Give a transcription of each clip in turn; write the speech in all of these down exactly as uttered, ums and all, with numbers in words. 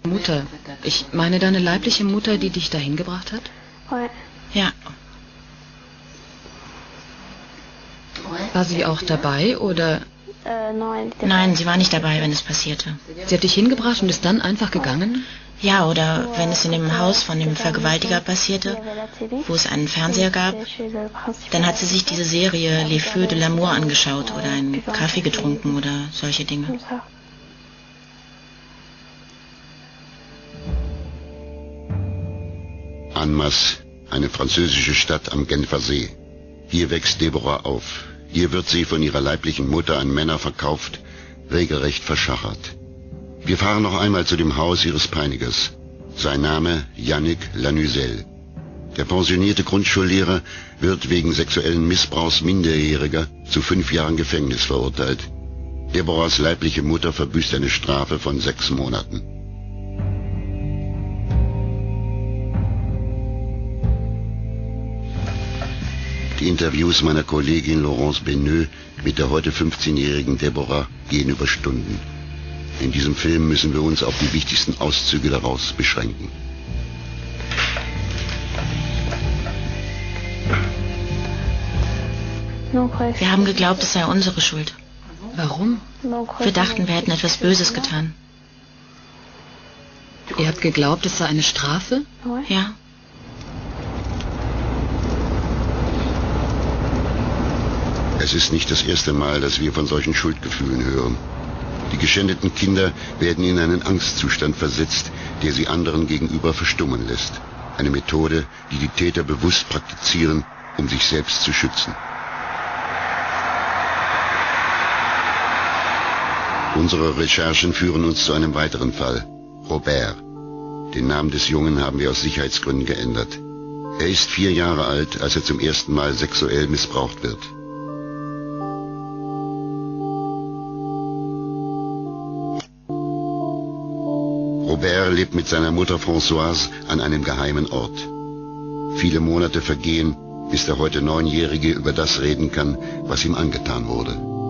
Mutter. Ich meine deine leibliche Mutter, die dich dahin gebracht hat? Ja. War sie auch dabei, oder? Nein, sie war nicht dabei, wenn es passierte. Sie hat dich hingebracht und ist dann einfach gegangen? Ja, oder wenn es in dem Haus von dem Vergewaltiger passierte, wo es einen Fernseher gab, dann hat sie sich diese Serie Les Feux de l'amour angeschaut oder einen Kaffee getrunken oder solche Dinge. Annemasse, eine französische Stadt am Genfer See. Hier wächst Deborah auf. Hier wird sie von ihrer leiblichen Mutter an Männer verkauft, regelrecht verschachert. Wir fahren noch einmal zu dem Haus ihres Peinigers. Sein Name Yannick Lanuzel. Der pensionierte Grundschullehrer wird wegen sexuellen Missbrauchs Minderjähriger zu fünf Jahren Gefängnis verurteilt. Deborahs leibliche Mutter verbüßt eine Strafe von sechs Monaten. Die Interviews meiner Kollegin Laurence Beneux mit der heute fünfzehnjährigen Deborah gehen über Stunden. In diesem Film müssen wir uns auf die wichtigsten Auszüge daraus beschränken. Wir haben geglaubt, es sei unsere Schuld. Warum? Wir dachten, wir hätten etwas Böses getan. Ihr habt geglaubt, es sei eine Strafe? Ja. Es ist nicht das erste Mal, dass wir von solchen Schuldgefühlen hören. Die geschändeten Kinder werden in einen Angstzustand versetzt, der sie anderen gegenüber verstummen lässt. Eine Methode, die die Täter bewusst praktizieren, um sich selbst zu schützen. Unsere Recherchen führen uns zu einem weiteren Fall. Robert. Den Namen des Jungen haben wir aus Sicherheitsgründen geändert. Er ist vier Jahre alt, als er zum ersten Mal sexuell missbraucht wird. Robert lebt mit seiner Mutter Françoise an einem geheimen Ort. Viele Monate vergehen, bis der heute Neunjährige über das reden kann, was ihm angetan wurde.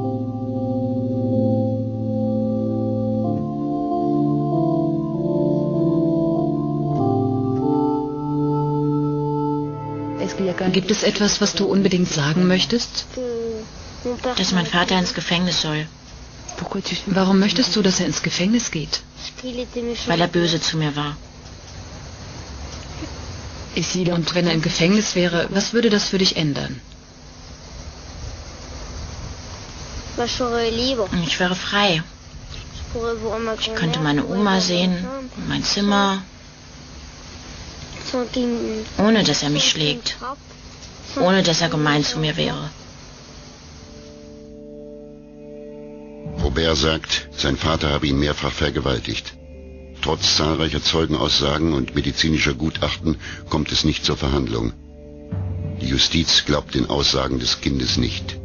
Gibt es etwas, was du unbedingt sagen möchtest? Dass mein Vater ins Gefängnis soll. Warum möchtest du, dass er ins Gefängnis geht? Weil er böse zu mir war. Und wenn er im Gefängnis wäre, was würde das für dich ändern? Ich wäre frei. Ich könnte meine Oma sehen, mein Zimmer, ohne dass er mich schlägt, ohne dass er gemein zu mir wäre. Robert sagt, sein Vater habe ihn mehrfach vergewaltigt. Trotz zahlreicher Zeugenaussagen und medizinischer Gutachten kommt es nicht zur Verhandlung. Die Justiz glaubt den Aussagen des Kindes nicht.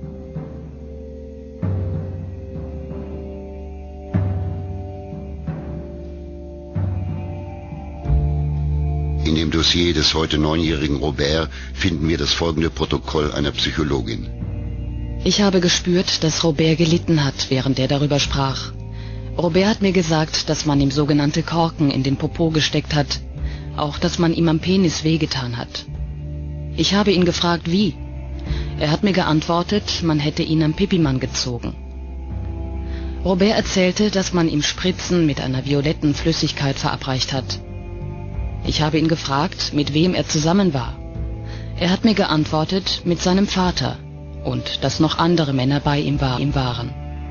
In dem Dossier des heute neunjährigen Robert finden wir das folgende Protokoll einer Psychologin. Ich habe gespürt, dass Robert gelitten hat, während er darüber sprach. Robert hat mir gesagt, dass man ihm sogenannte Korken in den Popo gesteckt hat, auch dass man ihm am Penis wehgetan hat. Ich habe ihn gefragt, wie. Er hat mir geantwortet, man hätte ihn am Pipimann gezogen. Robert erzählte, dass man ihm Spritzen mit einer violetten Flüssigkeit verabreicht hat. Ich habe ihn gefragt, mit wem er zusammen war. Er hat mir geantwortet, mit seinem Vater, und dass noch andere Männer bei ihm waren.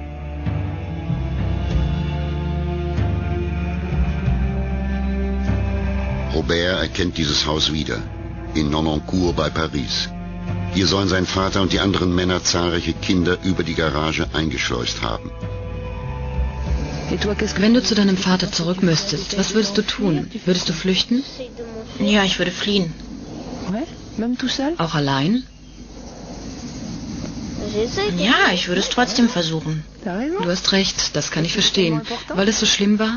Robert erkennt dieses Haus wieder, in Nonancourt bei Paris. Hier sollen sein Vater und die anderen Männer zahlreiche Kinder über die Garage eingeschleust haben. Wenn du zu deinem Vater zurück müsstest, was würdest du tun? Würdest du flüchten? Ja, ich würde fliehen. Auch allein? Ja, ich würde es trotzdem versuchen. Du hast recht, das kann ich verstehen. Weil es so schlimm war?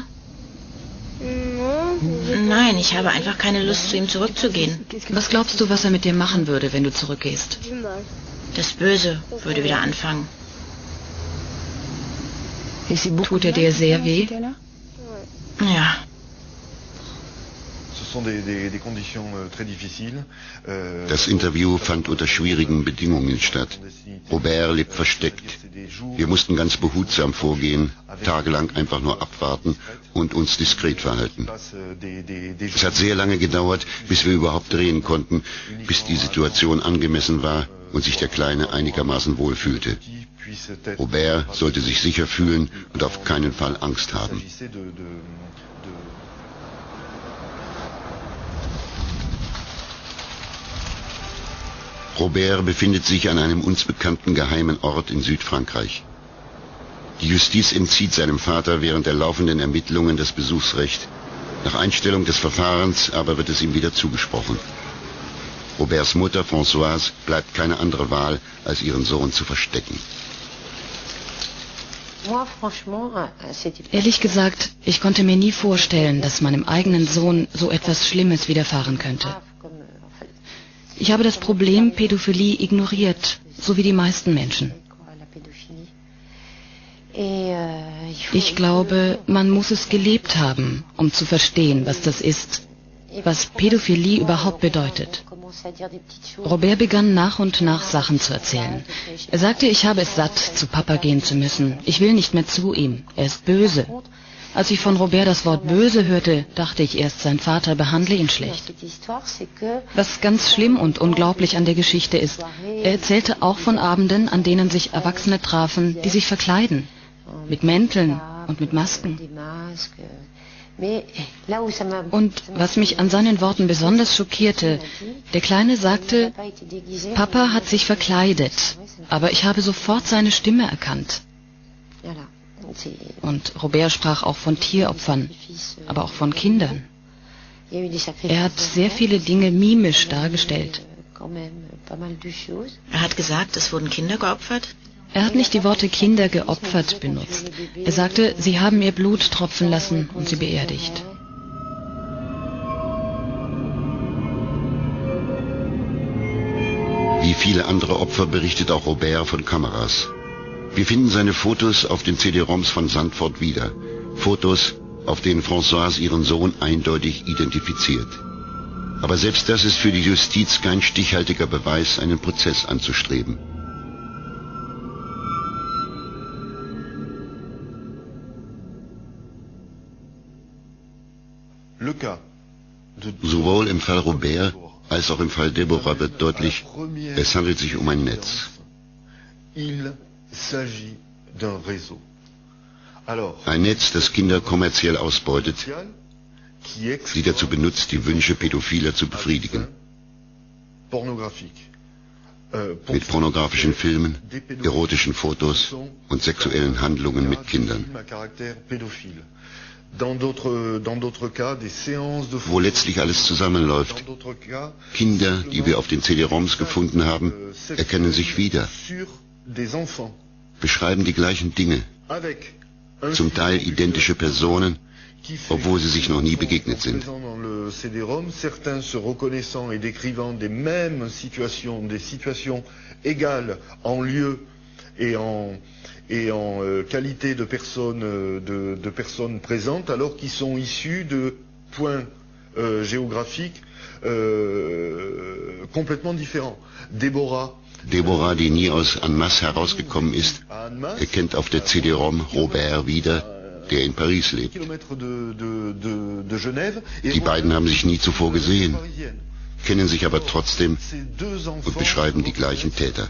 Nein, ich habe einfach keine Lust, zu ihm zurückzugehen. Was glaubst du, was er mit dir machen würde, wenn du zurückgehst? Das Böse würde wieder anfangen. Tut er dir sehr weh? Ja. Das Interview fand unter schwierigen Bedingungen statt. Robert lebt versteckt. Wir mussten ganz behutsam vorgehen, tagelang einfach nur abwarten und uns diskret verhalten. Es hat sehr lange gedauert, bis wir überhaupt drehen konnten, bis die Situation angemessen war und sich der Kleine einigermaßen wohlfühlte. Robert sollte sich sicher fühlen und auf keinen Fall Angst haben. Robert befindet sich an einem uns bekannten geheimen Ort in Südfrankreich. Die Justiz entzieht seinem Vater während der laufenden Ermittlungen das Besuchsrecht. Nach Einstellung des Verfahrens aber wird es ihm wieder zugesprochen. Roberts Mutter Françoise bleibt keine andere Wahl, als ihren Sohn zu verstecken. Ehrlich gesagt, ich konnte mir nie vorstellen, dass meinem eigenen Sohn so etwas Schlimmes widerfahren könnte. Ich habe das Problem Pädophilie ignoriert, so wie die meisten Menschen. Ich glaube, man muss es gelebt haben, um zu verstehen, was das ist, was Pädophilie überhaupt bedeutet. Robert begann nach und nach Sachen zu erzählen. Er sagte, ich habe es satt, zu Papa gehen zu müssen. Ich will nicht mehr zu ihm. Er ist böse. Als ich von Robert das Wort böse hörte, dachte ich erst, sein Vater behandle ihn schlecht. Was ganz schlimm und unglaublich an der Geschichte ist, er erzählte auch von Abenden, an denen sich Erwachsene trafen, die sich verkleiden. Mit Mänteln und mit Masken. Und was mich an seinen Worten besonders schockierte, der Kleine sagte, Papa hat sich verkleidet, aber ich habe sofort seine Stimme erkannt. Und Robert sprach auch von Tieropfern, aber auch von Kindern. Er hat sehr viele Dinge mimisch dargestellt. Er hat gesagt, es wurden Kinder geopfert? Er hat nicht die Worte Kinder geopfert benutzt. Er sagte, sie haben ihr Blut tropfen lassen und sie beerdigt. Wie viele andere Opfer berichtet auch Robert von Kameras. Wir finden seine Fotos auf den C D-ROMs von Sandford wieder. Fotos, auf denen Françoise ihren Sohn eindeutig identifiziert. Aber selbst das ist für die Justiz kein stichhaltiger Beweis, einen Prozess anzustreben. Sowohl im Fall Robert als auch im Fall Deborah wird deutlich, es handelt sich um ein Netz. Ein Netz, das Kinder kommerziell ausbeutet, sie dazu benutzt, die Wünsche Pädophiler zu befriedigen. Mit pornografischen Filmen, erotischen Fotos und sexuellen Handlungen mit Kindern. Wo letztlich alles zusammenläuft. Kinder, die wir auf den C D-ROMs gefunden haben, erkennen sich wieder, beschreiben die gleichen Dinge, zum Teil identische Personen, obwohl sie sich noch nie begegnet sind. et en euh, qualité de personnes, de, de personnes présentes, alors qu'ils sont issus de points euh, géographiques euh, complètement différents. Deborah, Deborah, die nie aus Annemasse herausgekommen ist, erkennt auf der C D-ROM Robert wieder, der in Paris lebt. Die beiden haben sich nie zuvor gesehen, kennen sich aber trotzdem und beschreiben die gleichen Täter.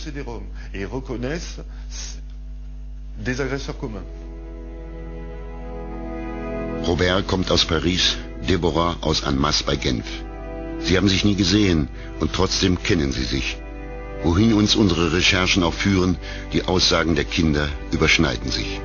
Robert kommt aus Paris, Deborah aus Annemasse bei Genf. Sie haben sich nie gesehen und trotzdem kennen sie sich. Wohin uns unsere Recherchen auch führen, die Aussagen der Kinder überschneiden sich.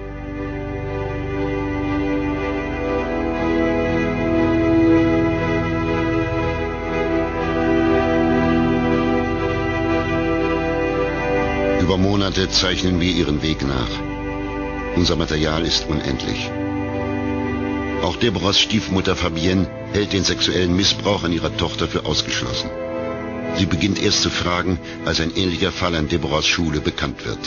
Über Monate zeichnen wir ihren Weg nach. Unser Material ist unendlich. Auch Deborahs Stiefmutter Fabienne hält den sexuellen Missbrauch an ihrer Tochter für ausgeschlossen. Sie beginnt erst zu fragen, als ein ähnlicher Fall an Deborahs Schule bekannt wird.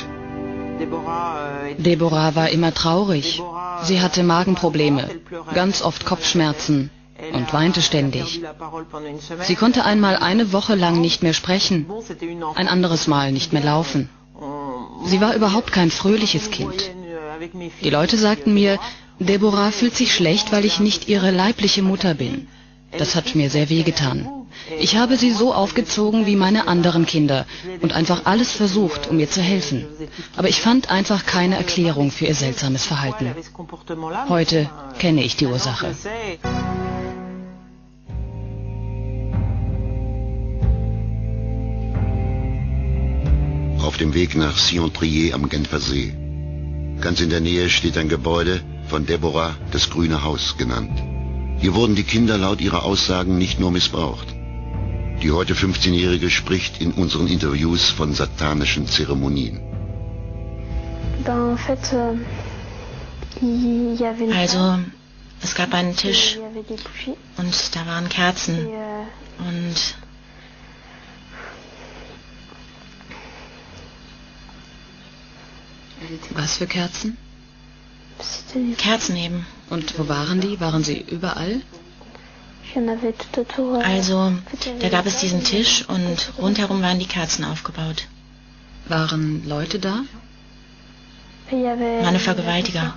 Deborah war immer traurig. Sie hatte Magenprobleme, ganz oft Kopfschmerzen. und weinte ständig. Sie konnte einmal eine Woche lang nicht mehr sprechen, ein anderes Mal nicht mehr laufen. Sie war überhaupt kein fröhliches Kind. Die Leute sagten mir, Deborah fühlt sich schlecht, weil ich nicht ihre leibliche Mutter bin. Das hat mir sehr wehgetan. Ich habe sie so aufgezogen wie meine anderen Kinder und einfach alles versucht, um ihr zu helfen. Aber ich fand einfach keine Erklärung für ihr seltsames Verhalten. Heute kenne ich die Ursache. Auf dem Weg nach Sion-Trier am Genfer See. Ganz in der Nähe steht ein Gebäude, von Deborah das Grüne Haus genannt. Hier wurden die Kinder laut ihrer Aussagen nicht nur missbraucht. Die heute fünfzehnjährige spricht in unseren Interviews von satanischen Zeremonien. Also, es gab einen Tisch und da waren Kerzen und was für Kerzen? Kerzen eben. Und wo waren die? Waren sie überall? Also, da gab es diesen Tisch und rundherum waren die Kerzen aufgebaut. Waren Leute da? Meine Vergewaltiger.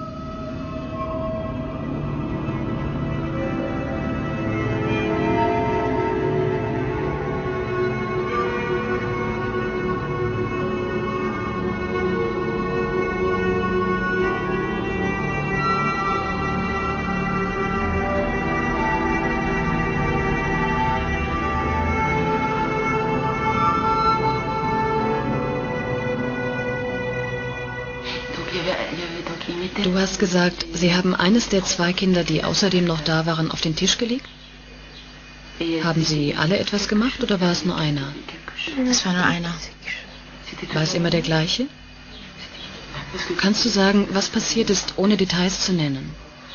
Du hast gesagt, Sie haben eines der zwei Kinder, die außerdem noch da waren, auf den Tisch gelegt? Haben Sie alle etwas gemacht oder war es nur einer? Es war nur einer. War es immer der gleiche? Kannst du sagen, was passiert ist, ohne Details zu nennen?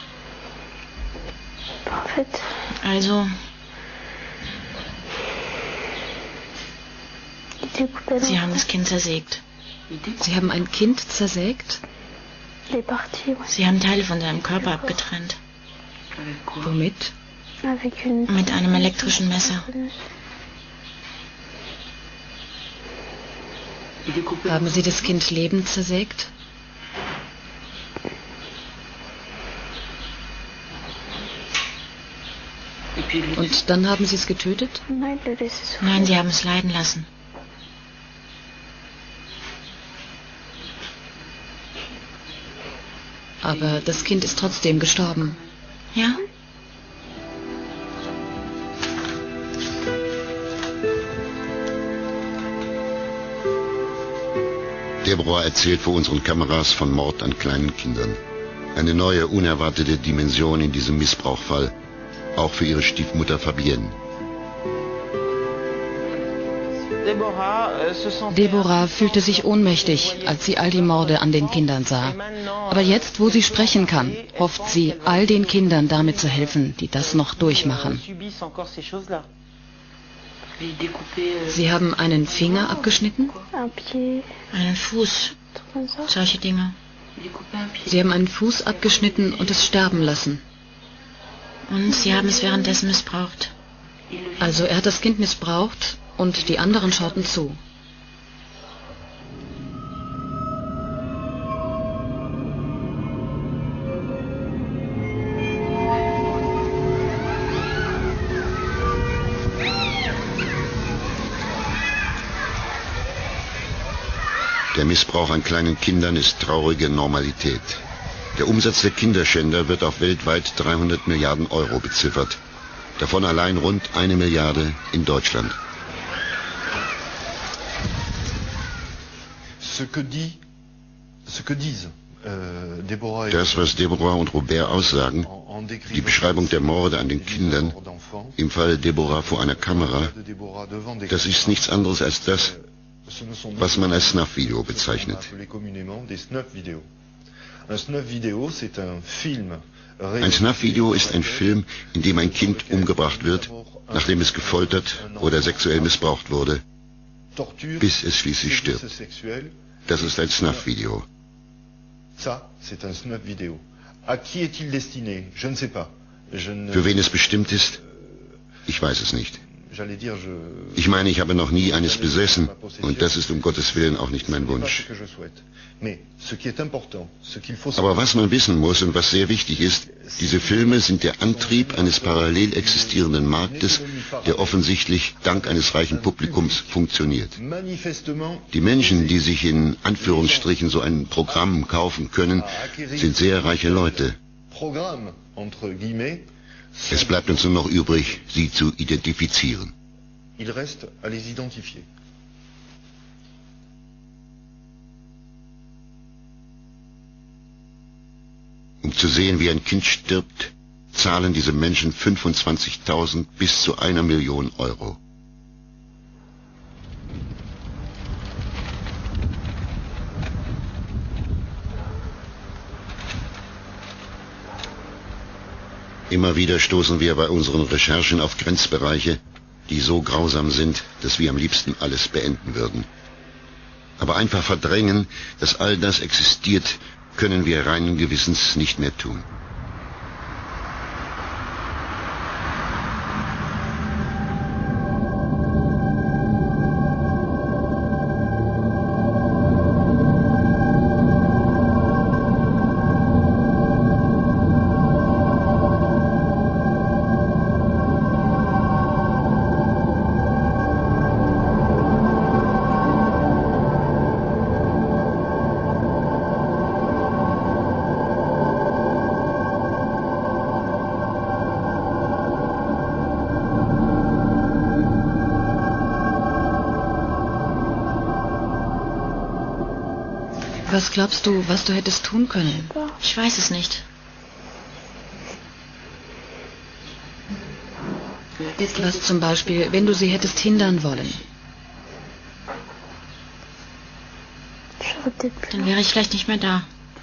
Also, sie haben das Kind zersägt. Sie haben ein Kind zersägt? Sie haben Teile von seinem Körper abgetrennt. Womit? Mit einem elektrischen Messer. Haben Sie das Kind lebend zersägt? Und dann haben Sie es getötet? Nein, sie haben es leiden lassen. Aber das Kind ist trotzdem gestorben. Ja? Deborah erzählt vor unseren Kameras von Mord an kleinen Kindern. Eine neue, unerwartete Dimension in diesem Missbrauchfall, auch für ihre Stiefmutter Fabienne. Deborah fühlte sich ohnmächtig, als sie all die Morde an den Kindern sah. Aber jetzt, wo sie sprechen kann, hofft sie, all den Kindern damit zu helfen, die das noch durchmachen. Sie haben einen Finger abgeschnitten? Einen Fuß. Solche Dinge. Sie haben einen Fuß abgeschnitten und es sterben lassen. Und sie haben es währenddessen missbraucht. Also er hat das Kind missbraucht und die anderen schauten zu. Der Missbrauch an kleinen Kindern ist traurige Normalität. Der Umsatz der Kinderschänder wird auf weltweit dreihundert Milliarden Euro beziffert. Davon allein rund eine Milliarde in Deutschland. Das, was Deborah und Robert aussagen, die Beschreibung der Morde an den Kindern, im Fall Deborah vor einer Kamera, das ist nichts anderes als das, was man als Snuff-Video bezeichnet. Ein Snuff-Video ist ein Film, in dem ein Kind umgebracht wird, nachdem es gefoltert oder sexuell missbraucht wurde, bis es schließlich stirbt. Das ist ein Snuff-Video. Für wen es bestimmt ist, ich weiß es nicht. Ich meine, ich habe noch nie eines besessen und das ist um Gottes Willen auch nicht mein Wunsch. Aber was man wissen muss und was sehr wichtig ist, diese Filme sind der Antrieb eines parallel existierenden Marktes, der offensichtlich dank eines reichen Publikums funktioniert. Die Menschen, die sich in Anführungsstrichen so ein Programm kaufen können, sind sehr reiche Leute. Es bleibt uns nur noch übrig, sie zu identifizieren. Um zu sehen, wie ein Kind stirbt, zahlen diese Menschen fünfundzwanzigtausend bis zu einer Million Euro. Immer wieder stoßen wir bei unseren Recherchen auf Grenzbereiche, die so grausam sind, dass wir am liebsten alles beenden würden. Aber einfach verdrängen, dass all das existiert, können wir reinen Gewissens nicht mehr tun. Was glaubst du, was du hättest tun können? Ich weiß es nicht. Was zum Beispiel, wenn du sie hättest hindern wollen? Dann wäre ich vielleicht nicht mehr da.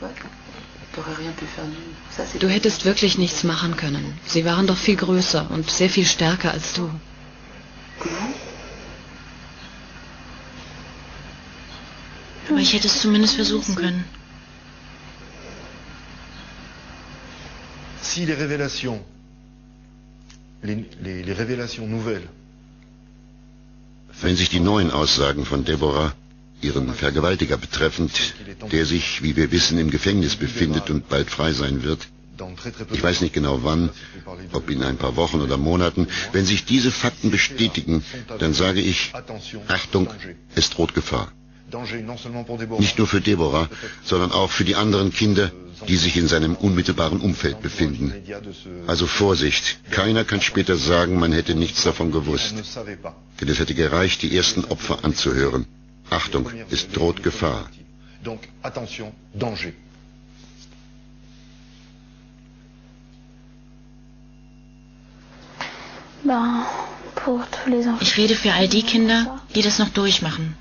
Du hättest wirklich nichts machen können. Sie waren doch viel größer und sehr viel stärker als du. Aber ich hätte es zumindest versuchen können. Si les révélations, les, les, les révélations nouvelles, wenn sich die neuen Aussagen von Deborah, ihren Vergewaltiger betreffend, der sich, wie wir wissen, im Gefängnis befindet und bald frei sein wird, ich weiß nicht genau wann, ob in ein paar Wochen oder Monaten, wenn sich diese Fakten bestätigen, dann sage ich, Achtung, es droht Gefahr. Nicht nur für Deborah, sondern auch für die anderen Kinder, die sich in seinem unmittelbaren Umfeld befinden. Also Vorsicht, keiner kann später sagen, man hätte nichts davon gewusst. Denn es hätte gereicht, die ersten Opfer anzuhören. Achtung, es droht Gefahr. Ich rede für all die Kinder, die das noch durchmachen.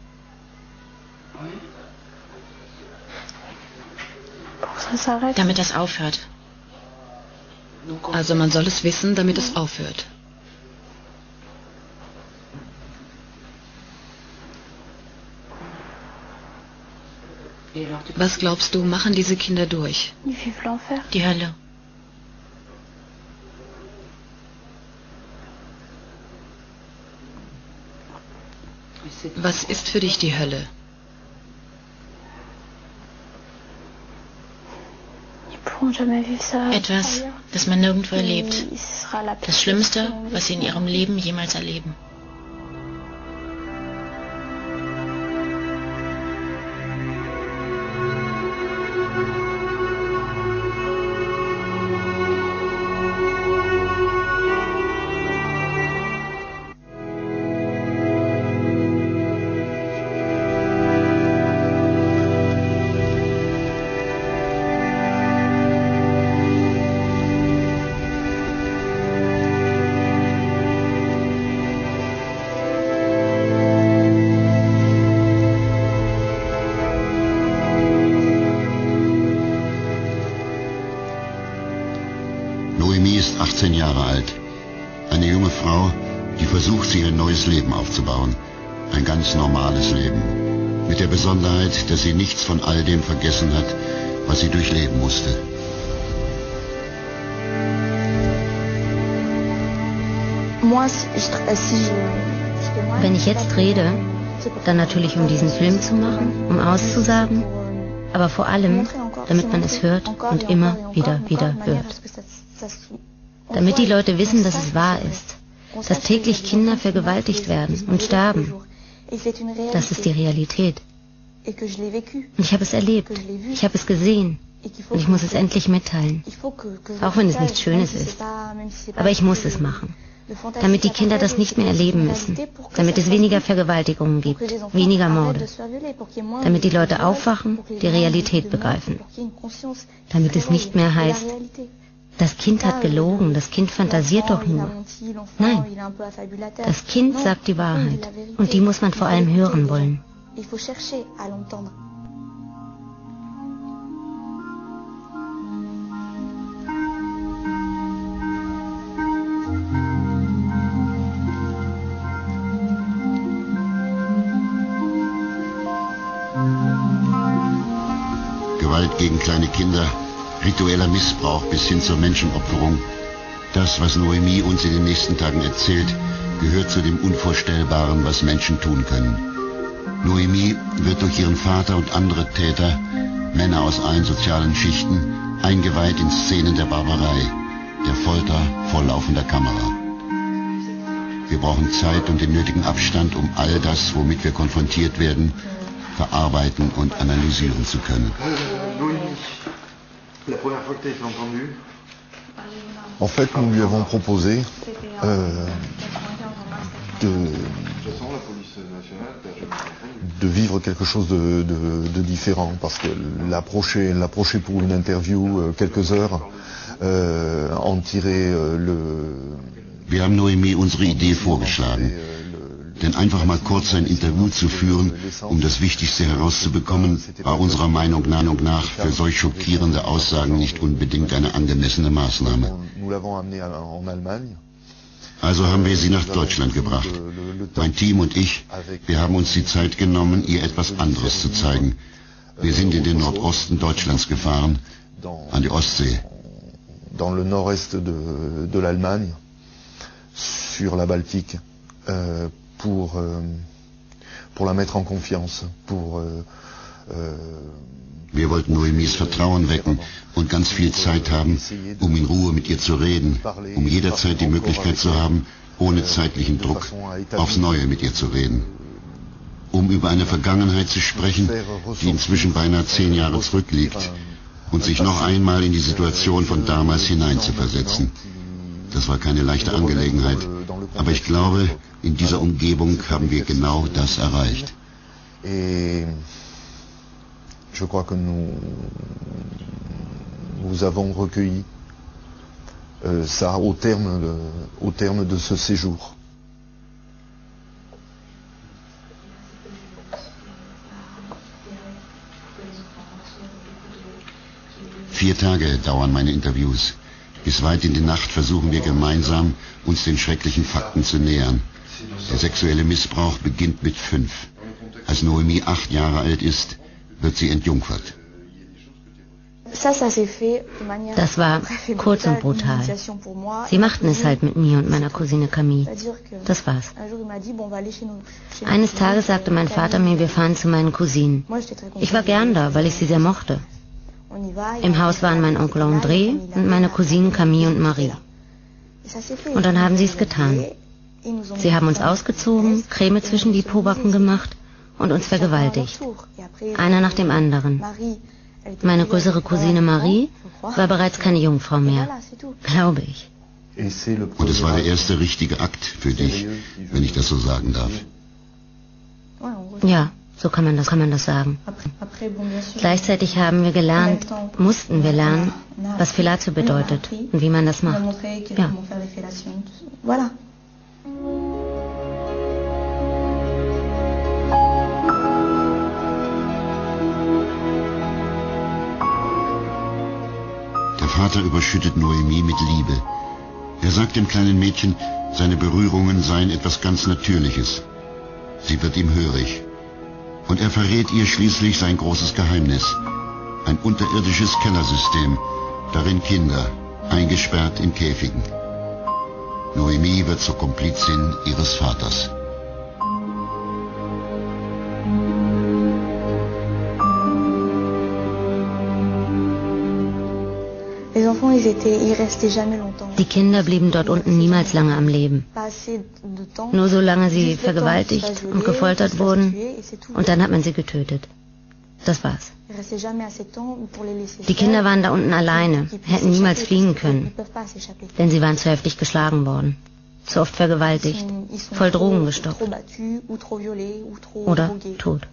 Damit das aufhört. Also man soll es wissen, damit es aufhört. Was glaubst du, machen diese Kinder durch? Die Hölle. Was ist für dich die Hölle? Etwas, das man nirgendwo erlebt. Das Schlimmste, was sie in ihrem Leben jemals erleben. achtzehn Jahre alt. Eine junge Frau, die versucht, sich ein neues Leben aufzubauen. Ein ganz normales Leben. Mit der Besonderheit, dass sie nichts von all dem vergessen hat, was sie durchleben musste. Wenn ich jetzt rede, dann natürlich um diesen Film zu machen, um auszusagen, aber vor allem, damit man es hört und immer wieder, wieder hört. Damit die Leute wissen, dass es wahr ist, dass täglich Kinder vergewaltigt werden und sterben. Das ist die Realität. Und ich habe es erlebt, ich habe es gesehen und ich muss es endlich mitteilen, auch wenn es nichts Schönes ist. Aber ich muss es machen, damit die Kinder das nicht mehr erleben müssen, damit es weniger Vergewaltigungen gibt, weniger Morde, damit die Leute aufwachen, die Realität begreifen, damit es nicht mehr heißt, das Kind hat gelogen, das Kind fantasiert doch nur. Nein, das Kind sagt die Wahrheit und die muss man vor allem hören wollen. Gewalt gegen kleine Kinder, ritueller Missbrauch bis hin zur Menschenopferung. Das, was Noemi uns in den nächsten Tagen erzählt, gehört zu dem Unvorstellbaren, was Menschen tun können. Noemi wird durch ihren Vater und andere Täter, Männer aus allen sozialen Schichten, eingeweiht in Szenen der Barbarei, der Folter vor laufender Kamera. Wir brauchen Zeit und den nötigen Abstand, um all das, womit wir konfrontiert werden, verarbeiten und analysieren zu können. En fait, nous lui avons proposé euh, de, de vivre quelque chose de, de, de différent, parce que l'approcher, l'approcher pour une interview euh, quelques heures, euh, en tirer euh, le... Wir haben Noemi unsere Idee vorgeschlagen. Denn einfach mal kurz ein Interview zu führen, um das Wichtigste herauszubekommen, war unserer Meinung nach für solch schockierende Aussagen nicht unbedingt eine angemessene Maßnahme. Also haben wir sie nach Deutschland gebracht. Mein Team und ich, wir haben uns die Zeit genommen, ihr etwas anderes zu zeigen. Wir sind in den Nordosten Deutschlands gefahren, an die Ostsee. Dans le nord-est de, de l'Allemagne, sur la Baltique, euh, pour, euh, pour la mettre en confiance, pour... Euh, euh, Wir wollten Noemis Vertrauen wecken und ganz viel Zeit haben, um in Ruhe mit ihr zu reden, um jederzeit die Möglichkeit zu haben, ohne zeitlichen Druck, aufs Neue mit ihr zu reden. Um über eine Vergangenheit zu sprechen, die inzwischen beinahe zehn Jahre zurückliegt, und sich noch einmal in die Situation von damals hineinzuversetzen. Das war keine leichte Angelegenheit, aber ich glaube, in dieser Umgebung haben wir genau das erreicht. Je crois que nous, nous avons recueilli euh, ça au terme, de, au terme de ce séjour. Vier Tage dauern meine Interviews. Bis weit in die Nacht versuchen wir gemeinsam, uns den schrecklichen Fakten zu nähern. Der sexuelle Missbrauch beginnt mit fünf. Als Noemi acht Jahre alt ist, wird sie entjungfert. Das war kurz und brutal. Sie machten es halt mit mir und meiner Cousine Camille. Das war's. Eines Tages sagte mein Vater mir, wir fahren zu meinen Cousinen. Ich war gern da, weil ich sie sehr mochte. Im Haus waren mein Onkel André und meine Cousinen Camille und Marie. Und dann haben sie es getan. Sie haben uns ausgezogen, Creme zwischen die Pobacken gemacht und uns vergewaltigt. Einer nach dem anderen. Meine größere Cousine Marie war bereits keine Jungfrau mehr, glaube ich. Und es war der erste richtige Akt für dich, wenn ich das so sagen darf. Ja, so kann man das, kann man das sagen. Gleichzeitig haben wir gelernt, mussten wir lernen, was Fellatio bedeutet und wie man das macht. Ja. Der Vater überschüttet Noemi mit Liebe. Er sagt dem kleinen Mädchen, seine Berührungen seien etwas ganz Natürliches. Sie wird ihm hörig. Und er verrät ihr schließlich sein großes Geheimnis. Ein unterirdisches Kellersystem, darin Kinder, eingesperrt in Käfigen. Noémie wird zur Komplizin ihres Vaters. Die Kinder blieben dort unten niemals lange am Leben. Nur solange sie vergewaltigt und gefoltert wurden, und dann hat man sie getötet. Das war's. Die Kinder waren da unten alleine, hätten niemals fliehen können, denn sie waren zu heftig geschlagen worden, zu oft vergewaltigt, voll Drogen gestopft oder tot.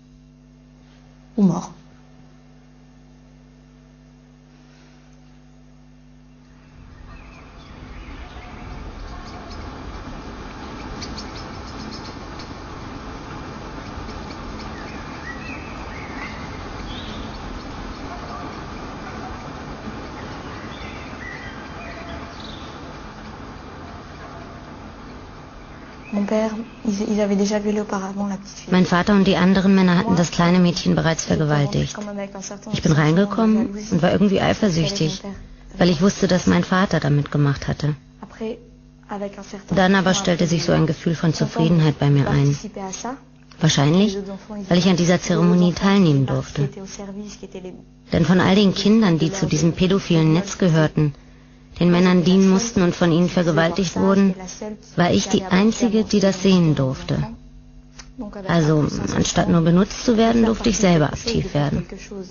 Mein Vater und die anderen Männer hatten das kleine Mädchen bereits vergewaltigt. Ich bin reingekommen und war irgendwie eifersüchtig, weil ich wusste, dass mein Vater damit gemacht hatte. Dann aber stellte sich so ein Gefühl von Zufriedenheit bei mir ein. Wahrscheinlich, weil ich an dieser Zeremonie teilnehmen durfte. Denn von all den Kindern, die zu diesem pädophilen Netz gehörten, den Männern dienen mussten und von ihnen vergewaltigt wurden, war ich die Einzige, die das sehen durfte. Also, anstatt nur benutzt zu werden, durfte ich selber aktiv werden.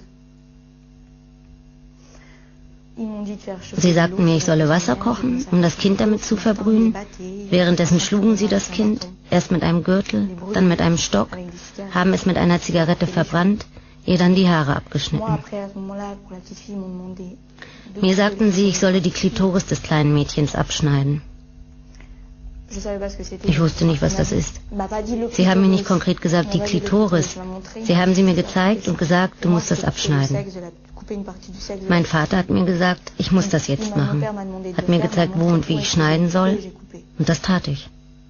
Sie sagten mir, ich solle Wasser kochen, um das Kind damit zu verbrühen. Währenddessen schlugen sie das Kind, erst mit einem Gürtel, dann mit einem Stock, haben es mit einer Zigarette verbrannt, ihr dann die Haare abgeschnitten. Mir sagten sie, ich solle die Klitoris des kleinen Mädchens abschneiden. Ich wusste nicht, was das ist. Sie haben mir nicht konkret gesagt, die Klitoris. Sie haben sie mir gezeigt und gesagt, du musst das abschneiden. Mein Vater hat mir gesagt, ich muss das jetzt machen. Hat mir gezeigt, wo und wie ich schneiden soll. Und das tat ich.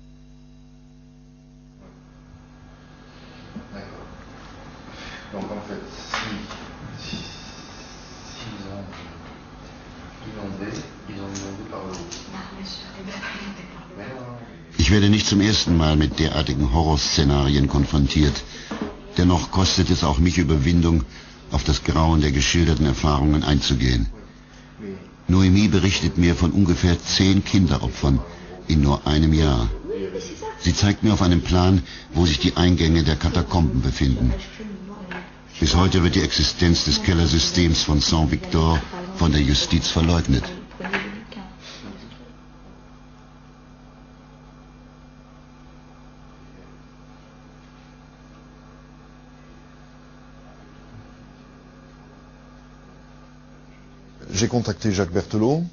Ich werde nicht zum ersten Mal mit derartigen Horrorszenarien konfrontiert. Dennoch kostet es auch mich Überwindung, auf das Grauen der geschilderten Erfahrungen einzugehen. Noémie berichtet mir von ungefähr zehn Kinderopfern in nur einem Jahr. Sie zeigt mir auf einen Plan, wo sich die Eingänge der Katakomben befinden. Bis heute wird die Existenz des Kellersystems von Saint-Victor von der Justiz verleugnet. J'ai contacté Jacques Berthelot.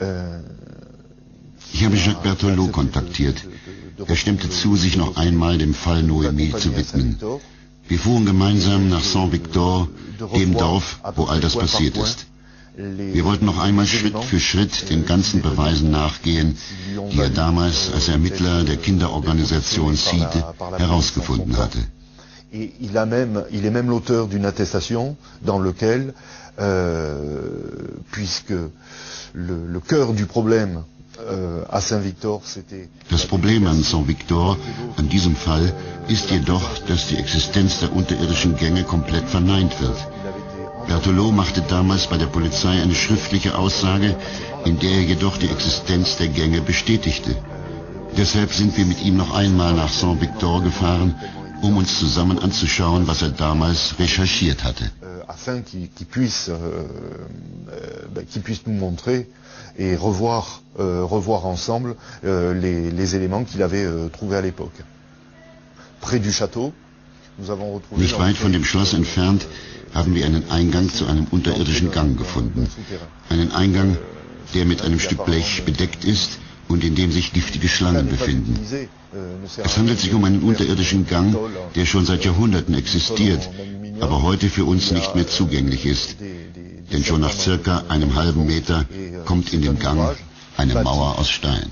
Ich habe Jacques Berthelot kontaktiert. Er stimmte zu, sich noch einmal dem Fall Noémie zu widmen. Wir fuhren gemeinsam nach Saint-Victor, dem Dorf, wo all das passiert ist. Wir wollten noch einmal Schritt für Schritt den ganzen Beweisen nachgehen, die er damals als Ermittler der Kinderorganisation CIDE herausgefunden hatte. Il a même, il est même l'auteur d'une attestation dans lequel, euh, puisque le, le cœur du problème euh, à Saint-Victor, c'était... Das Problem an Saint-Victor, an diesem Fall, ist jedoch, dass die Existenz der unterirdischen Gänge komplett verneint wird. Berthelot machte damals bei der Polizei eine schriftliche Aussage, in der er jedoch die Existenz der Gänge bestätigte. Deshalb sind wir mit ihm noch einmal nach Saint-Victor gefahren, um uns zusammen anzuschauen, was er damals recherchiert hatte. Afin qu'il puisse, qu'il puisse nous montrer et revoir, euh, revoir ensemble euh, les, les éléments qu'il avait euh, trouvés à l'époque. Près du château, nous avons retrouvé... Nicht weit von dem Schloss entfernt haben wir einen Eingang zu einem unterirdischen Gang gefunden. Einen Eingang, der mit einem Stück Blech bedeckt ist und in dem sich giftige Schlangen befinden. Es handelt sich um einen unterirdischen Gang, der schon seit Jahrhunderten existiert, aber heute für uns nicht mehr zugänglich ist. Denn schon nach circa einem halben Meter kommt in den Gang eine Mauer aus Stein.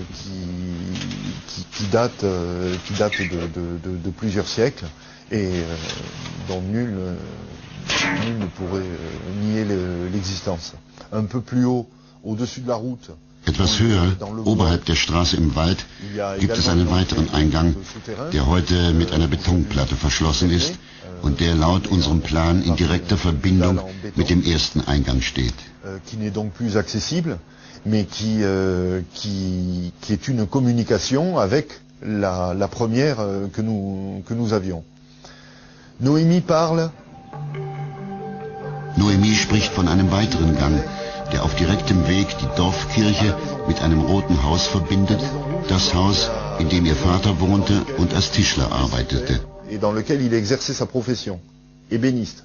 Qui date, qui date de, de, de, de plusieurs siècles et dont nul, nul ne pourrait nier l'existence. Un peu plus haut, au-dessus de la route, Etwas höher, oberhalb der Straße im Wald, gibt es einen weiteren Eingang, der heute mit einer Betonplatte verschlossen ist und der laut unserem Plan in direkter Verbindung mit dem ersten Eingang steht. Qui n'est donc plus accessible, mais qui, euh, qui, qui est une communication avec la, la première euh, que nous, que nous avions. Noémie parle. Noémie spricht von einem weiteren Gang, der auf direktem Weg die Dorfkirche mit einem roten Haus verbindet, das Haus, in dem ihr Vater wohnte und als Tischler arbeitete. Et dans lequel il exerçait sa profession, ébéniste.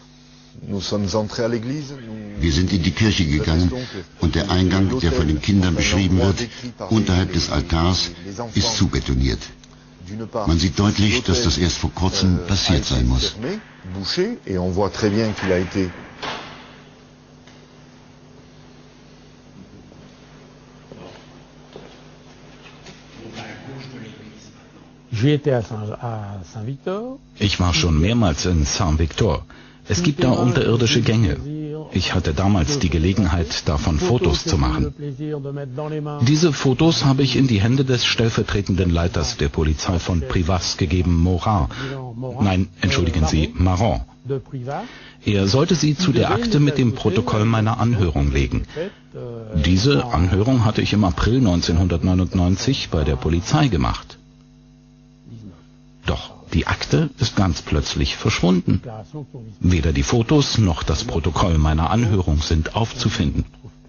Wir sind in die Kirche gegangen und der Eingang, der von den Kindern beschrieben wird, unterhalb des Altars, ist zubetoniert. Man sieht deutlich, dass das erst vor kurzem passiert sein muss. Ich war schon mehrmals in Saint-Victor. Es gibt da unterirdische Gänge. Ich hatte damals die Gelegenheit, davon Fotos zu machen. Diese Fotos habe ich in die Hände des stellvertretenden Leiters der Polizei von Privas gegeben, Morin. Nein, entschuldigen Sie, Marron. Er sollte sie zu der Akte mit dem Protokoll meiner Anhörung legen. Diese Anhörung hatte ich im April neunzehnhundertneunundneunzig bei der Polizei gemacht. Doch die Akte ist ganz plötzlich verschwunden. Weder die Fotos noch das Protokoll meiner Anhörung sind aufzufinden.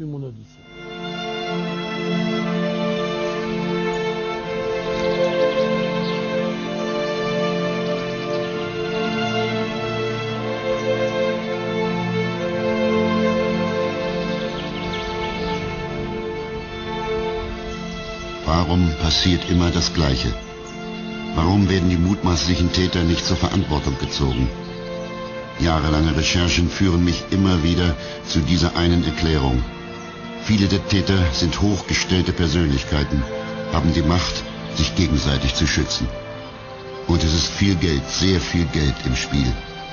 Warum passiert immer das Gleiche? Warum werden die mutmaßlichen Täter nicht zur Verantwortung gezogen? Jahrelange Recherchen führen mich immer wieder zu dieser einen Erklärung. Viele der Täter sind hochgestellte Persönlichkeiten, haben die Macht, sich gegenseitig zu schützen. Und es ist viel Geld, sehr viel Geld im Spiel.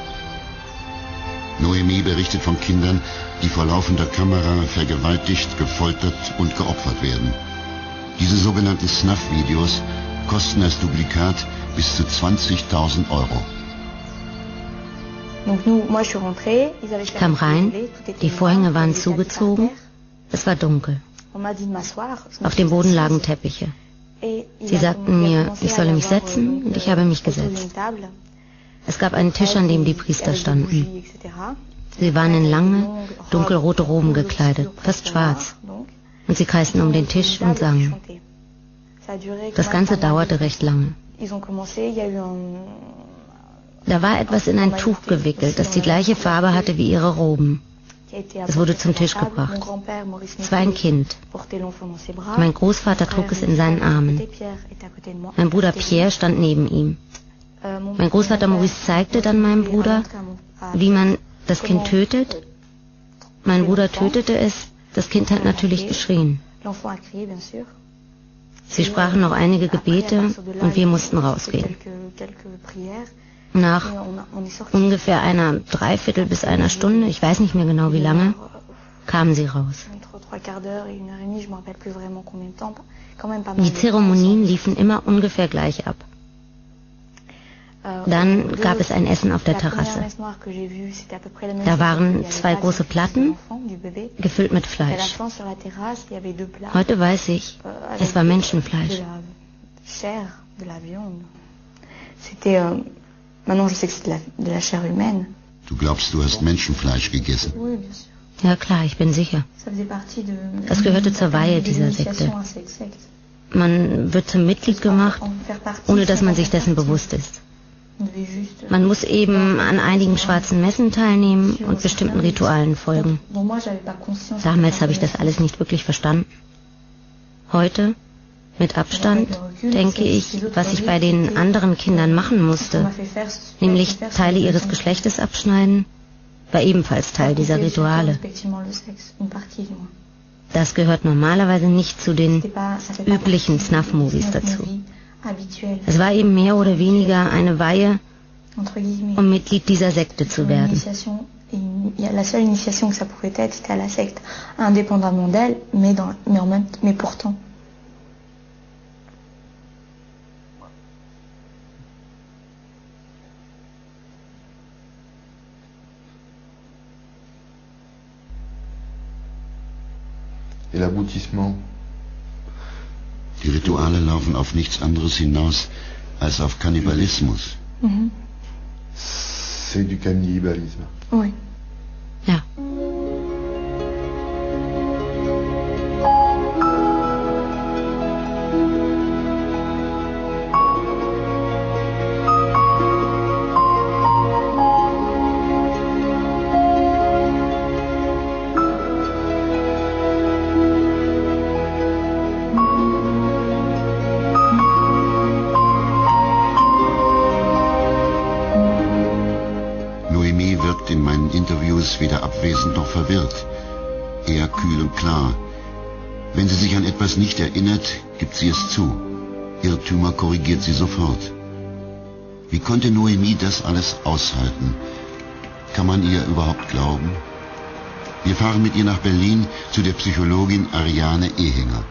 Noémie berichtet von Kindern, die vor laufender Kamera vergewaltigt, gefoltert und geopfert werden. Diese sogenannten Snuff-Videos kosten als Duplikat bis zu zwanzigtausend Euro. Ich kam rein, die Vorhänge waren zugezogen, es war dunkel. Auf dem Boden lagen Teppiche. Sie sagten mir, ich solle mich setzen und ich habe mich gesetzt. Es gab einen Tisch, an dem die Priester standen. Sie waren in lange, dunkelrote Roben gekleidet, fast schwarz. Und sie kreisten um den Tisch und sangen. Das Ganze dauerte recht lange. Da war etwas in ein Tuch gewickelt, das die gleiche Farbe hatte wie ihre Roben. Es wurde zum Tisch gebracht. Es war ein Kind. Mein Großvater trug es in seinen Armen. Mein Bruder Pierre stand neben ihm. Mein Großvater Maurice zeigte dann meinem Bruder, wie man das Kind tötet. Mein Bruder tötete es. Das Kind hat natürlich geschrien. Sie sprachen noch einige Gebete und wir mussten rausgehen. Nach ungefähr einer Dreiviertel bis einer Stunde, ich weiß nicht mehr genau wie lange, kamen sie raus. Die Zeremonien liefen immer ungefähr gleich ab. Dann gab es ein Essen auf der Terrasse. Da waren zwei große Platten, gefüllt mit Fleisch. Heute weiß ich, es war Menschenfleisch. Du glaubst, du hast Menschenfleisch gegessen? Ja klar, ich bin sicher. Das gehörte zur Weihe dieser Sekte. Man wird zum Mitglied gemacht, ohne dass man sich dessen bewusst ist. Man muss eben an einigen schwarzen Messen teilnehmen und bestimmten Ritualen folgen. Damals habe ich das alles nicht wirklich verstanden. Heute, mit Abstand, denke ich, was ich bei den anderen Kindern machen musste, nämlich Teile ihres Geschlechtes abschneiden, war ebenfalls Teil dieser Rituale. Das gehört normalerweise nicht zu den üblichen Snuff-Movies dazu. Es war eben mehr oder weniger eine Weihe, um Mitglied dieser Sekte zu werden. la seule initiation que ça pouvait être, c'était à la secte, indépendamment d'elle, mais, dans, mais, en même, mais pourtant. Et l'aboutissement. Die Rituale laufen auf nichts anderes hinaus als auf Kannibalismus. Mhm. C'est du cannibalisme. Oui. Ja. In meinen Interviews weder abwesend noch verwirrt, eher kühl und klar. Wenn sie sich an etwas nicht erinnert, gibt sie es zu. Irrtümer korrigiert sie sofort. Wie konnte Noémie das alles aushalten? Kann man ihr überhaupt glauben? Wir fahren mit ihr nach Berlin zu der Psychologin Ariane Ehinger.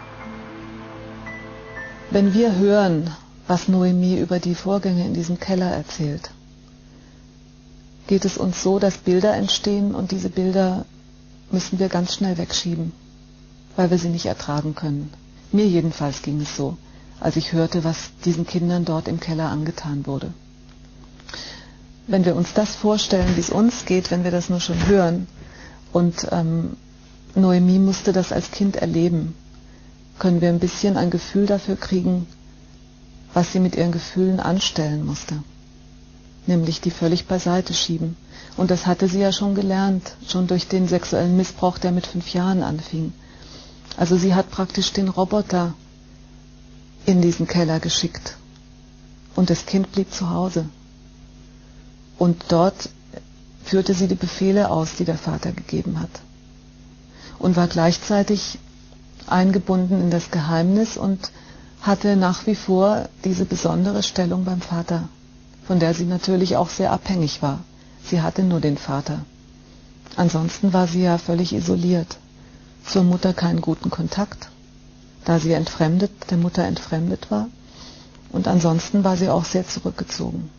Wenn wir hören, was Noémie über die Vorgänge in diesem Keller erzählt, geht es uns so, dass Bilder entstehen und diese Bilder müssen wir ganz schnell wegschieben, weil wir sie nicht ertragen können. Mir jedenfalls ging es so, als ich hörte, was diesen Kindern dort im Keller angetan wurde. Wenn wir uns das vorstellen, wie es uns geht, wenn wir das nur schon hören, und ähm, Noémie musste das als Kind erleben, können wir ein bisschen ein Gefühl dafür kriegen, was sie mit ihren Gefühlen anstellen musste. Nämlich die völlig beiseite schieben. Und das hatte sie ja schon gelernt, schon durch den sexuellen Missbrauch, der mit fünf Jahren anfing. Also sie hat praktisch den Roboter in diesen Keller geschickt. Und das Kind blieb zu Hause. Und dort führte sie die Befehle aus, die der Vater gegeben hat. Und war gleichzeitig eingebunden in das Geheimnis und hatte nach wie vor diese besondere Stellung beim Vater, von der sie natürlich auch sehr abhängig war. Sie hatte nur den Vater. Ansonsten war sie ja völlig isoliert. Zur Mutter keinen guten Kontakt, da sie entfremdet, der Mutter entfremdet war. Und ansonsten war sie auch sehr zurückgezogen.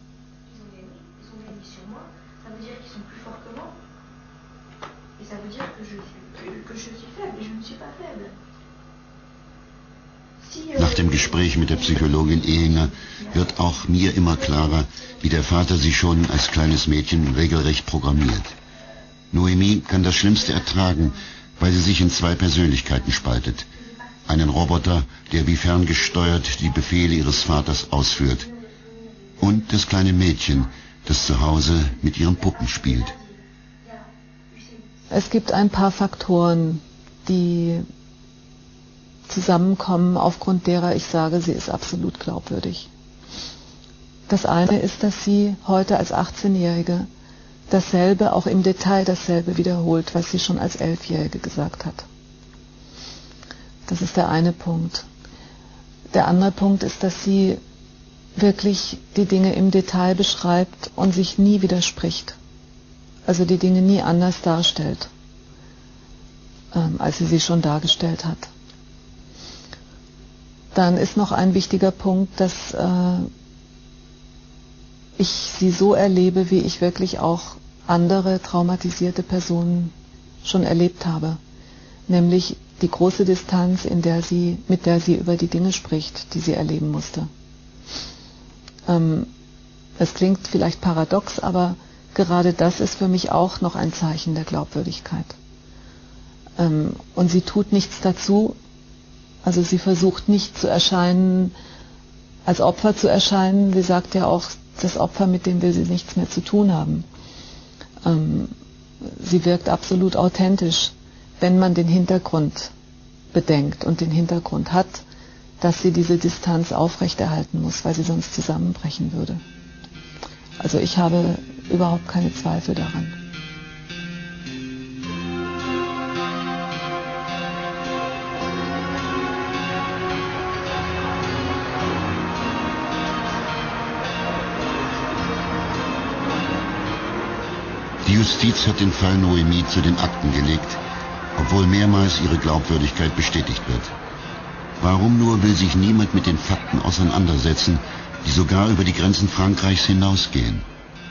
Nach dem Gespräch mit der Psychologin Ehinger wird auch mir immer klarer, wie der Vater sie schon als kleines Mädchen regelrecht programmiert. Noémie kann das Schlimmste ertragen, weil sie sich in zwei Persönlichkeiten spaltet. Einen Roboter, der wie ferngesteuert die Befehle ihres Vaters ausführt. Und das kleine Mädchen, das zu Hause mit ihren Puppen spielt. Es gibt ein paar Faktoren, die zusammenkommen, aufgrund derer ich sage, sie ist absolut glaubwürdig. Das eine ist, dass sie heute als achtzehnjährige dasselbe, auch im Detail dasselbe wiederholt, was sie schon als elfjährige gesagt hat. Das ist der eine Punkt. Der andere Punkt ist, dass sie wirklich die Dinge im Detail beschreibt und sich nie widerspricht. Also die Dinge nie anders darstellt, ähm, als sie sie schon dargestellt hat. Dann ist noch ein wichtiger Punkt, dass äh, ich sie so erlebe, wie ich wirklich auch andere traumatisierte Personen schon erlebt habe. Nämlich die große Distanz, in der sie, mit der sie über die Dinge spricht, die sie erleben musste. Ähm, es klingt vielleicht paradox, aber gerade das ist für mich auch noch ein Zeichen der Glaubwürdigkeit. Ähm, und sie tut nichts dazu. Also sie versucht nicht zu erscheinen, als Opfer zu erscheinen. Sie sagt ja auch, das Opfer, mit dem will sie nichts mehr zu tun haben. Ähm, sie wirkt absolut authentisch, wenn man den Hintergrund bedenkt und den Hintergrund hat, dass sie diese Distanz aufrechterhalten muss, weil sie sonst zusammenbrechen würde. Also ich habe überhaupt keine Zweifel daran. Die Justiz hat den Fall Noémie zu den Akten gelegt, obwohl mehrmals ihre Glaubwürdigkeit bestätigt wird. Warum nur will sich niemand mit den Fakten auseinandersetzen, die sogar über die Grenzen Frankreichs hinausgehen?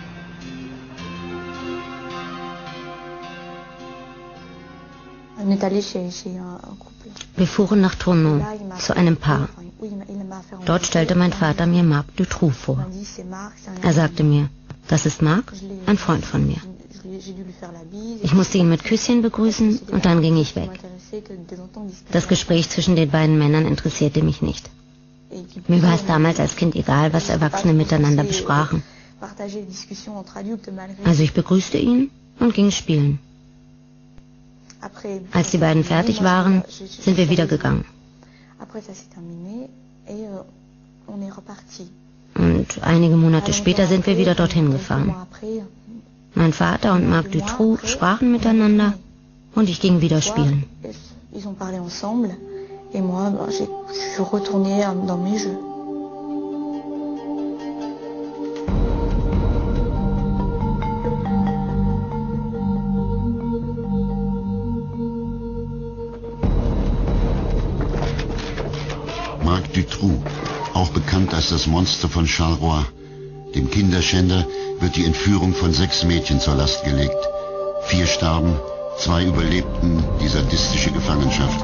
Wir fuhren nach Tournon zu einem Paar. Dort stellte mein Vater mir Marc Dutroux vor. Er sagte mir, das ist Marc, ein Freund von mir. Ich musste ihn mit Küsschen begrüßen und dann ging ich weg. Das Gespräch zwischen den beiden Männern interessierte mich nicht. Mir war es damals als Kind egal, was Erwachsene miteinander besprachen. Also ich begrüßte ihn und ging spielen. Als die beiden fertig waren, sind wir wieder gegangen. Und einige Monate später sind wir wieder dorthin gefahren. Mein Vater und Marc Dutroux sprachen miteinander und ich ging wieder spielen. Marc Dutroux, auch bekannt als das Monster von Charleroi. Dem Kinderschänder wird die Entführung von sechs Mädchen zur Last gelegt. Vier starben, zwei überlebten die sadistische Gefangenschaft.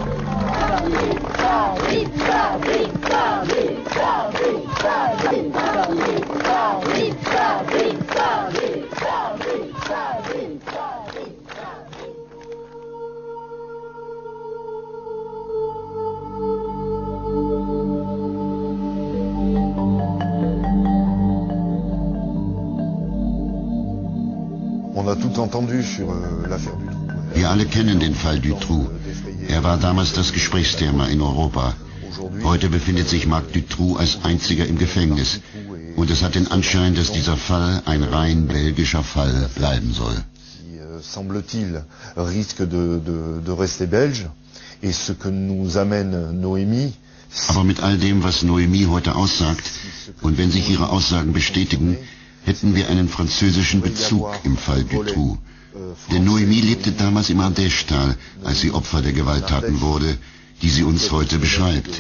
Wir alle kennen den Fall Dutroux. Er war damals das Gesprächsthema in Europa. Heute befindet sich Marc Dutroux als einziger im Gefängnis. Und es hat den Anschein, dass dieser Fall ein rein belgischer Fall bleiben soll. Semble-t-il, risque de, de, de rester belge. Et ce que nous amène Noémie. Aber mit all dem, was Noémie heute aussagt, und wenn sich ihre Aussagen bestätigen, hätten wir einen französischen Bezug im Fall Dutroux. Denn Noémie lebte damals im Ardèche-Tal, als sie Opfer der Gewalttaten wurde, die sie uns heute beschreibt.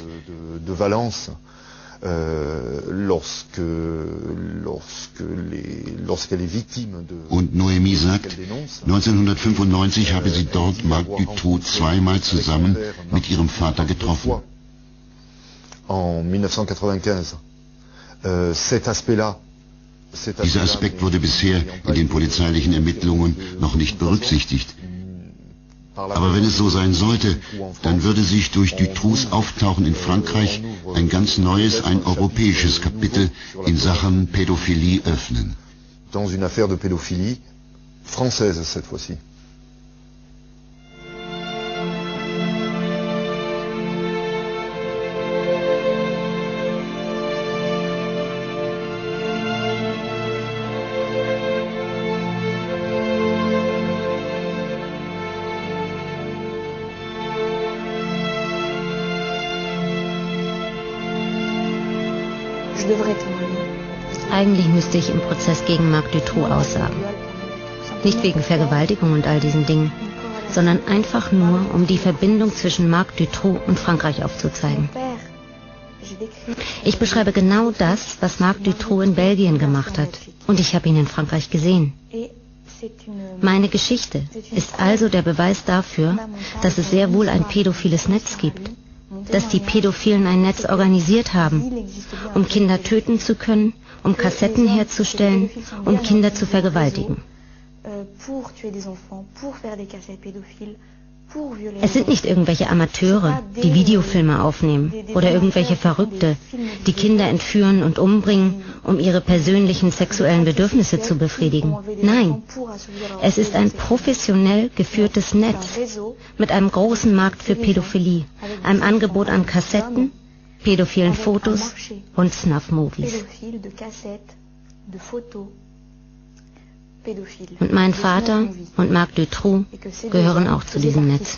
Und Noémie sagt, neunzehnhundertfünfundneunzig habe sie dort Marc Dutroux zweimal zusammen mit ihrem Vater getroffen. Dieser Aspekt wurde bisher in den polizeilichen Ermittlungen noch nicht berücksichtigt. Aber wenn es so sein sollte, dann würde sich durch Dutroux Auftauchen in Frankreich ein ganz neues, ein europäisches Kapitel in Sachen Pädophilie öffnen. Dans une affaire de pédophilie française cette fois-ci. Eigentlich müsste ich im Prozess gegen Marc Dutroux aussagen. Nicht wegen Vergewaltigung und all diesen Dingen, sondern einfach nur, um die Verbindung zwischen Marc Dutroux und Frankreich aufzuzeigen. Ich beschreibe genau das, was Marc Dutroux in Belgien gemacht hat. Und ich habe ihn in Frankreich gesehen. Meine Geschichte ist also der Beweis dafür, dass es sehr wohl ein pädophiles Netz gibt. Dass die Pädophilen ein Netz organisiert haben, um Kinder töten zu können, um Kassetten herzustellen, um Kinder zu vergewaltigen. Es sind nicht irgendwelche Amateure, die Videofilme aufnehmen, oder irgendwelche Verrückte, die Kinder entführen und umbringen, um ihre persönlichen sexuellen Bedürfnisse zu befriedigen. Nein, es ist ein professionell geführtes Netz mit einem großen Markt für Pädophilie, einem Angebot an Kassetten, pädophilen Fotos und Snuff-Movies. Und mein Vater und Marc Dutroux gehören auch zu diesem Netz.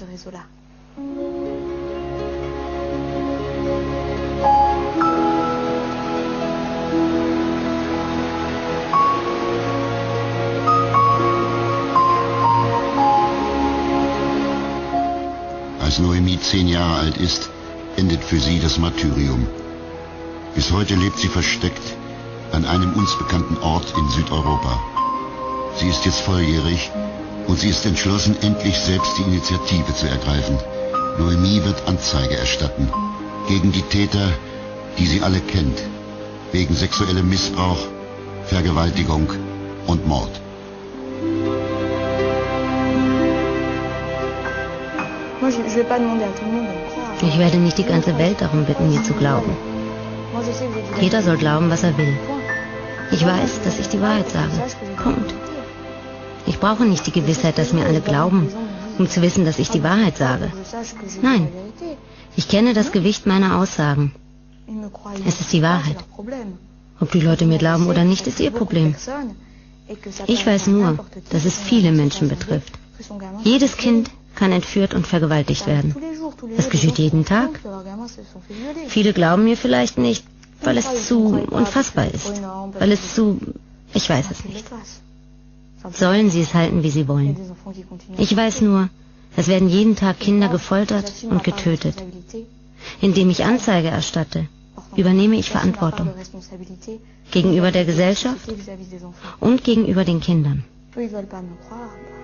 zehn Jahre alt ist, endet für sie das Martyrium. Bis heute lebt sie versteckt an einem uns bekannten Ort in Südeuropa. Sie ist jetzt volljährig und sie ist entschlossen, endlich selbst die Initiative zu ergreifen. Noémie wird Anzeige erstatten gegen die Täter, die sie alle kennt, wegen sexuellem Missbrauch, Vergewaltigung und Mord. Ich werde nicht die ganze Welt darum bitten, mir zu glauben. Jeder soll glauben, was er will. Ich weiß, dass ich die Wahrheit sage. Punkt. Ich brauche nicht die Gewissheit, dass mir alle glauben, um zu wissen, dass ich die Wahrheit sage. Nein, ich kenne das Gewicht meiner Aussagen. Es ist die Wahrheit. Ob die Leute mir glauben oder nicht, ist ihr Problem. Ich weiß nur, dass es viele Menschen betrifft. Jedes Kind kann entführt und vergewaltigt werden. Das geschieht jeden Tag. Viele glauben mir vielleicht nicht, weil es zu unfassbar ist, weil es zu... ich weiß es nicht. Sollen sie es halten, wie sie wollen. Ich weiß nur, es werden jeden Tag Kinder gefoltert und getötet. Indem ich Anzeige erstatte, übernehme ich Verantwortung. Gegenüber der Gesellschaft und gegenüber den Kindern.